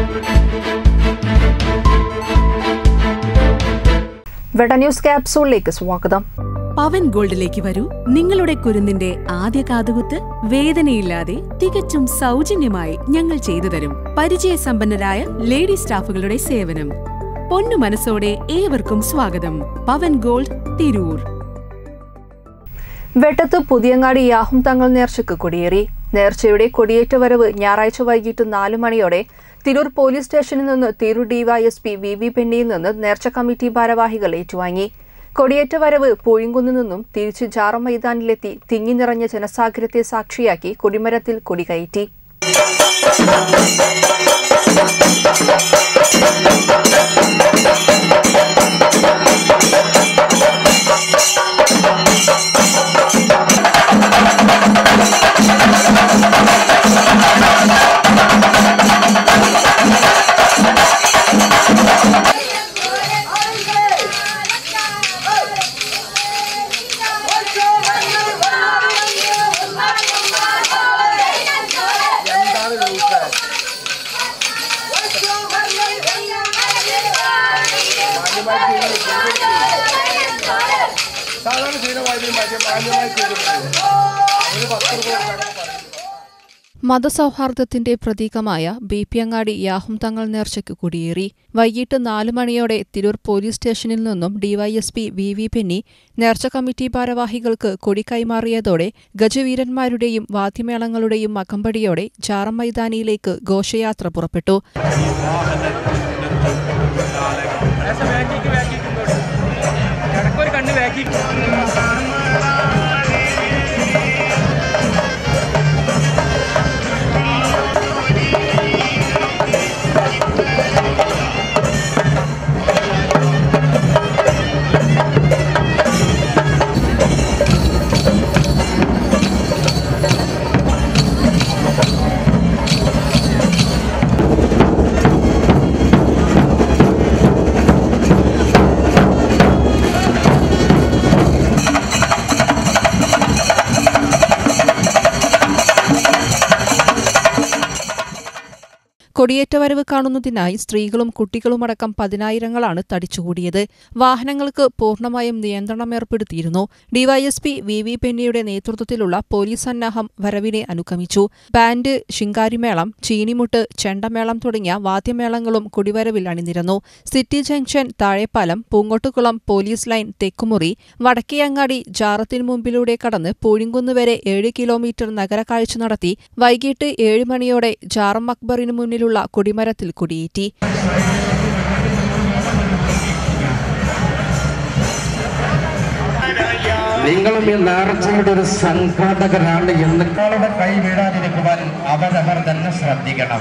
വെട്ട news ക്യാപ്സൂളിലേക്ക് സ്വാഗതം. പവൻ ഗോൾഡിലേക്ക് വരൂ. നിങ്ങളുടെ കുരുന്നിന്റെ ആദ്യ കാതുകുത്ത് വേദനയില്ലാതെ തികച്ചും സൗജന്യമായി ഞങ്ങൾ ചെയ്തു തരും. പരിചയസമ്പന്നരായ ലേഡി സ്റ്റാഫുകളുടെ സേവനം. പൊന്നു മനസ്സോടെ ഏവർക്കും സ്വാഗതം. പവൻ ഗോൾഡ്, തിരൂർ. വെട്ടത്ത് പുതിയങ്ങാടി യാഹും തങ്ങൾ നേർച്ചയ്ക്ക് കൊടിയേറി. നേർച്ചയുടെ കൊടിയേറ്റ വരവ് ഞായറാഴ്ച വൈകിട്ട് 4 മണിയോടെ തിരൂർ പോലീസ് സ്റ്റേഷനിൽ നിന്ന് തിരൂർ ഡിവൈഎസ്പി വി പെന്നിയിൽ നിന്ന് നേർച്ച കമ്മിറ്റി ഭാരവാഹികൾ ഏറ്റുവാങ്ങി. കൊടിയേറ്റ വരവ് പൂഴിങ്കുന്നിൽ നിന്നും തിരിച്ച് ജാറം മൈതാനിലെത്തി തിങ്ങി നിറഞ്ഞ ജനസാഗരത്തെ സാക്ഷിയാക്കി കൊടിമരത്തിൽ കൊടികയറ്റി. മതസൗഹാർദ്ദത്തിന്റെ പ്രതീകമായ ബിപിയങ്ങാടി യാഹും തങ്ങൾ നേർച്ചയ്ക്ക് കൊടിയേറി. വൈകിട്ട് 4 മണിയോടെ തിരൂർ പോലീസ് സ്റ്റേഷനിൽ നിന്നും ഡിവൈഎസ്പി വി പെന്നി നേർച്ച കമ്മിറ്റി ഭാരവാഹികൾക്ക് കൊടി കൈമാറിയതോടെ ഗജവീരന്മാരുടെയും വാദ്യമേളങ്ങളുടെയും അകമ്പടിയോടെ ജാറം മൈതാനിയിലേക്ക് ഘോഷയാത്ര പുറപ്പെട്ടു. കൊടിയേറ്റ വരവ് കാണുന്നതിനായി സ്ത്രീകളും കുട്ടികളുമടക്കം 10,000-ങ്ങളാണ് തടിച്ചുകൂടിയത്. വാഹനങ്ങൾക്ക് പൂർണ്ണമായും നിയന്ത്രണം ഏർപ്പെടുത്തിയിരുന്നു. ഡിവൈഎസ്പി വി പെന്നിയുടെ നേതൃത്വത്തിലുള്ള പോലീസ് സന്നാഹം വരവിനെ അനുഗമിച്ചു. ബാൻഡ്, ശിങ്കാരിമേളം, ചീനിമുട്ട്, ചെണ്ടമേളം തുടങ്ങിയ വാദ്യമേളങ്ങളും കൊടിവരവിൽ അണിനിരന്നു. City junction, Thazhepalam, Poongottukulam, police line, Thekkumuri, Vadakkeyangadi, ജാറത്തിനു മുമ്പിലൂടെ കടന്ന് പൂഴിങ്കുന്ന് വരെ 7 കിലോമീറ്റർ നഗരക്കാഴ്ച നടത്തി വൈകിട്ട് 7 മണിയോടെ ജാറം അക്ബറിനു മുന്നിലുള്ള കൊടിമരത്തിൽ കൊടിയേറ്റി. നിങ്ങളും ഈ നേർച്ചയുടെ ഒരു സംഘാടകരാണ് എന്ന് നിങ്ങളുടെ കൈ വീഴാതിരിക്കുവാൻ അവരവർ തന്നെ ശ്രദ്ധിക്കണം.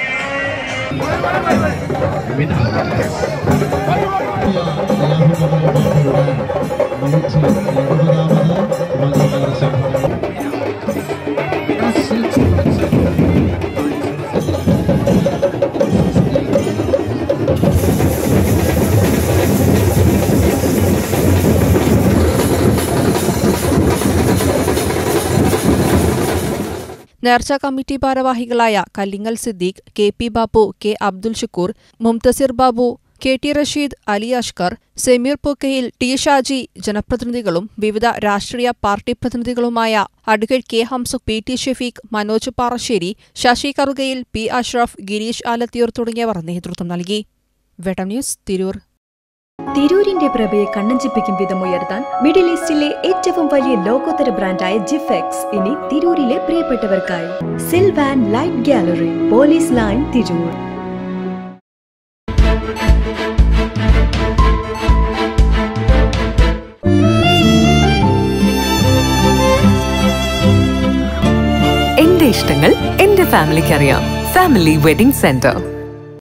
നേർച്ച കമ്മിറ്റി ഭാരവാഹികളായ Kallingal Siddique, K P. Bappu, K. Abdul Shukoor, Mumtasir Babu, K T. Rasheed, Ali Ashkar, Sameer Pokkayil, T. Shaji, ജനപ്രതിനിധികളും വിവിധ രാഷ്ട്രീയ പാർട്ടി പ്രതിനിധികളുമായ advocate K. Hamsukh, P T. Shafeeq, Manoj Parassery, Sasi Karukayil, P. Ashraf, Girish Alathiyur തുടങ്ങിയവർ നേതൃത്വം നൽകി. വെട്ടം ന്യൂസ്, തിരൂർ. തിരൂരിന്റെ പ്രഭയെ കണ്ണഞ്ചിപ്പിക്കും വിധം ഉയർത്താൻ മിഡിൽ ഈസ്റ്റിലെ ഏറ്റവും വലിയ ലോകോത്തര ബ്രാൻഡായ ജിഫെക്സ് ഇനി തിരൂരിലെ പ്രിയപ്പെട്ടവർക്കായി. Silvan light gallery, police line, Tirur. എന്റെ ഇഷ്ടങ്ങൾ എന്റെ ഫാമിലിക്ക് അറിയാം. Family wedding centre.